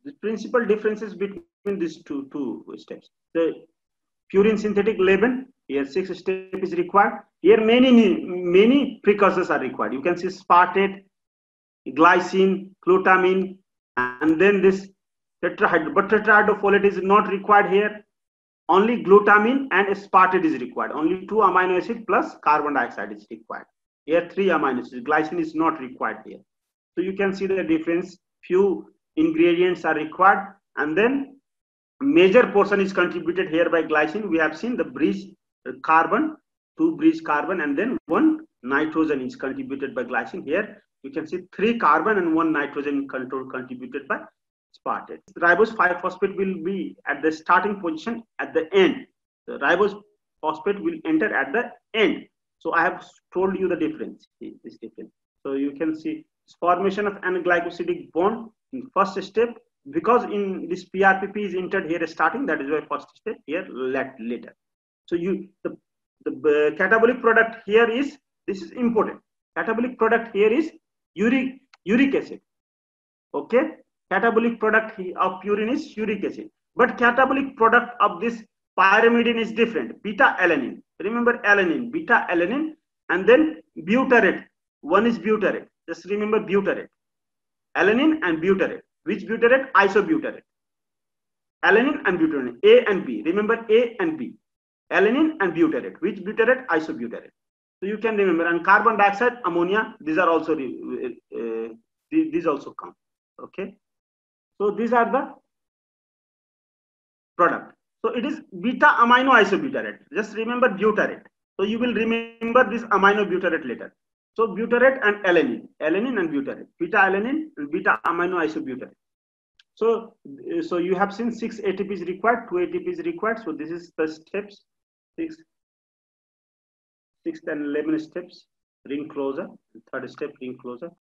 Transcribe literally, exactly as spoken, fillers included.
the principal differences between these two two steps. The purine synthetic eleven, here six step is required. Here many many precursors are required. You can see spartate, glycine, glutamine, and then this tetrahydro. But tetrahydrofolate is not required here. Only glutamine and aspartate is required. Only two amino acid plus carbon dioxide is required. Here three amino acids. Glycine is not required here. So you can see the difference. Few ingredients are required, and then major portion is contributed here by glycine. We have seen the bridge carbon, two bridge carbon, and then one nitrogen is contributed by glycine. Here you can see three carbon and one nitrogen control contributed by aspartate. Ribose five phosphate will be at the starting position at the end. The ribose phosphate will enter at the end. So I have told you the difference. This difference. So you can see formation of N-glycosidic bond in first step, because in this P R P P is entered here starting, that is why first step here later. So you the, the uh, catabolic product here is, this is important. Catabolic product here is uric uric acid. Okay, catabolic product of purine is uric acid, but catabolic product of this pyrimidine is different. Beta alanine. Remember alanine, beta alanine, and then butyrate. One is butyrate. Just remember butyrate. Alanine and butyrate. Which butyrate? Isobutyrate. Alanine and butyrate. A and B. Remember A and B. Alanine and butyrate. Which butyrate? Isobutyrate. So you can remember. And carbon dioxide, ammonia. These are also uh, these also come. Okay. So these are the product. So it is beta amino isobutyrate. Just remember butyrate. So you will remember this amino butyrate later. So butyrate and alanine, alanine and butyrate, beta alanine and beta amino isobutyrate. So, so you have seen six A T Ps required, two A T Ps required. So this is the steps, six, sixth and eleven steps, ring closure. Third step, ring closure.